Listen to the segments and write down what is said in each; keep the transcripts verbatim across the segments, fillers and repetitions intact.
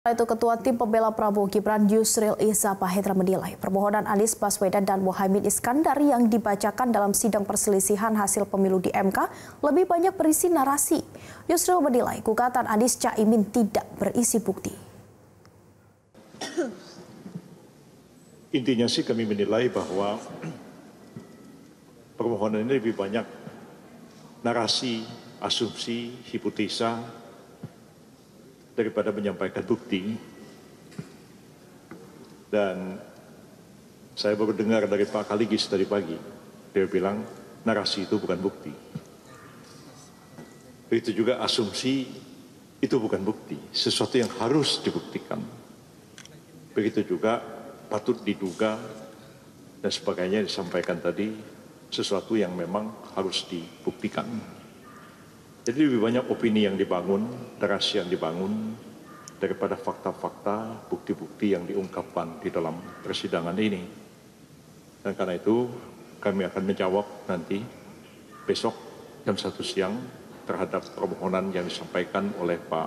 Itu Ketua Tim Pembela Prabowo Gibran Yusril Iza Mahendra menilai permohonan Anies Baswedan dan Muhaimin Iskandar yang dibacakan dalam sidang perselisihan hasil pemilu di M K lebih banyak berisi narasi. Yusril menilai gugatan Anies Caimin tidak berisi bukti. Intinya sih kami menilai bahwa permohonan ini lebih banyak narasi, asumsi, hipotesa, daripada menyampaikan bukti. Dan saya baru dengar dari Pak Kaligis tadi pagi, dia bilang narasi itu bukan bukti. Begitu juga asumsi itu bukan bukti, sesuatu yang harus dibuktikan. Begitu juga patut diduga dan sebagainya disampaikan tadi, sesuatu yang memang harus dibuktikan. Jadi lebih banyak opini yang dibangun, narasi yang dibangun, daripada fakta-fakta, bukti-bukti yang diungkapkan di dalam persidangan ini. Dan karena itu kami akan menjawab nanti besok jam satu siang terhadap permohonan yang disampaikan oleh Pak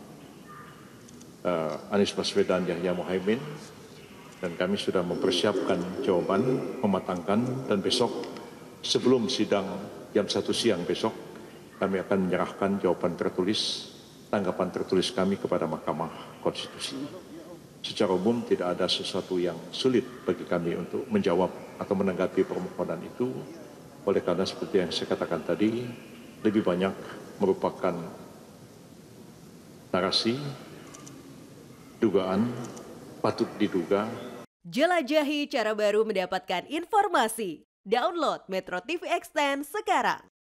uh, Anies Baswedan Yahya Muhaimin. Dan kami sudah mempersiapkan jawaban, mematangkan, dan besok sebelum sidang jam satu siang besok, kami akan menyerahkan jawaban tertulis, tanggapan tertulis kami kepada Mahkamah Konstitusi. Secara umum tidak ada sesuatu yang sulit bagi kami untuk menjawab atau menanggapi permohonan itu. Oleh karena seperti yang saya katakan tadi, lebih banyak merupakan narasi, dugaan, patut diduga. Jelajahi cara baru mendapatkan informasi. Download Metro T V Extend sekarang.